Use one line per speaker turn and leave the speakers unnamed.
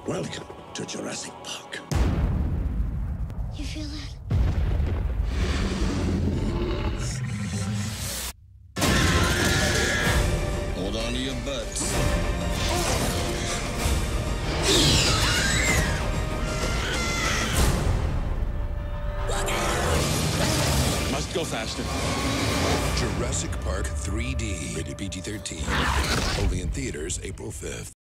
Welcome to Jurassic Park.
You feel it?
Hold on to your butts. Must go faster.
Jurassic Park 3D. Rated PG-13. Only in theaters April 5th.